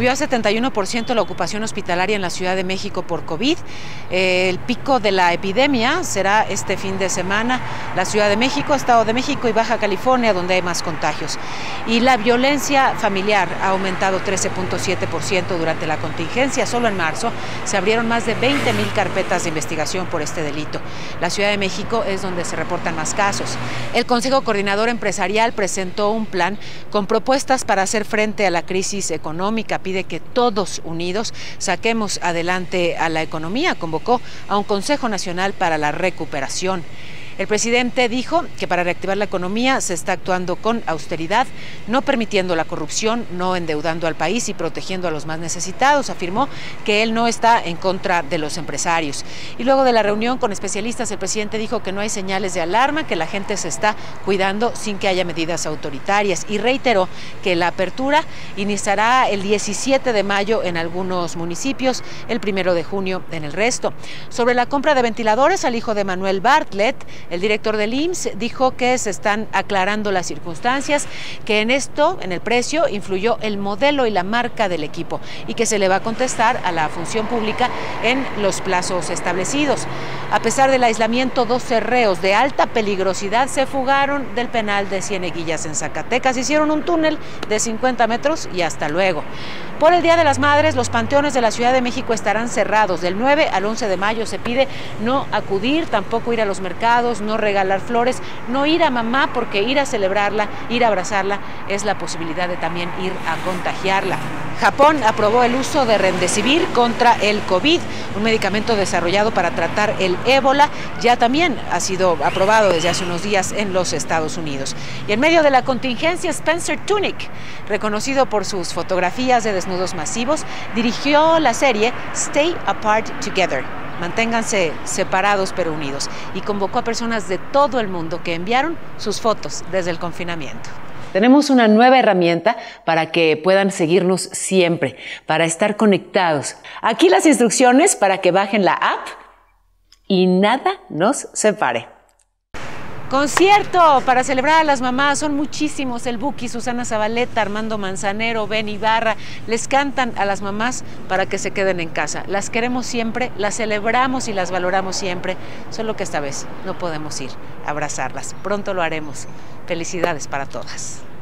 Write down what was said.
Subió a 71% la ocupación hospitalaria en la Ciudad de México por COVID. El pico de la epidemia será este fin de semana. La Ciudad de México, Estado de México y Baja California, donde hay más contagios. Y la violencia familiar ha aumentado 13.7% durante la contingencia. Solo en marzo se abrieron más de 20,000 carpetas de investigación por este delito. La Ciudad de México es donde se reportan más casos. El Consejo Coordinador Empresarial presentó un plan con propuestas para hacer frente a la crisis económica. Pide que todos unidos saquemos adelante a la economía. Convocó a un Consejo Nacional para la Recuperación. El presidente dijo que para reactivar la economía se está actuando con austeridad, no permitiendo la corrupción, no endeudando al país y protegiendo a los más necesitados. Afirmó que él no está en contra de los empresarios. Y luego de la reunión con especialistas, el presidente dijo que no hay señales de alarma, que la gente se está cuidando sin que haya medidas autoritarias, y reiteró que la apertura iniciará el 17 de mayo en algunos municipios, el 1 de junio en el resto. Sobre la compra de ventiladores al hijo de Manuel Bartlett, el director del IMSS dijo que se están aclarando las circunstancias, que en esto, en el precio, influyó el modelo y la marca del equipo y que se le va a contestar a la función pública en los plazos establecidos. A pesar del aislamiento, 12 reos de alta peligrosidad se fugaron del penal de Cieneguillas en Zacatecas. Hicieron un túnel de 50 metros y hasta luego. Por el Día de las Madres, los panteones de la Ciudad de México estarán cerrados. Del 9 al 11 de mayo se pide no acudir, tampoco ir a los mercados, no regalar flores, no ir a mamá, porque ir a celebrarla, ir a abrazarla, es la posibilidad de también ir a contagiarla. Japón aprobó el uso de Remdesivir contra el COVID, un medicamento desarrollado para tratar el ébola. Ya también ha sido aprobado desde hace unos días en los Estados Unidos. Y en medio de la contingencia, Spencer Tunick, reconocido por sus fotografías de desnudos masivos, dirigió la serie Stay Apart Together. Manténganse separados pero unidos, y convocó a personas de todo el mundo que enviaron sus fotos desde el confinamiento. Tenemos una nueva herramienta para que puedan seguirnos siempre, para estar conectados. Aquí las instrucciones para que bajen la app y nada nos separe. Concierto para celebrar a las mamás, son muchísimos. El Buki, Susana Zabaleta, Armando Manzanero, Ben Ibarra, les cantan a las mamás para que se queden en casa. Las queremos siempre, las celebramos y las valoramos siempre, solo que esta vez no podemos ir a abrazarlas. Pronto lo haremos. Felicidades para todas.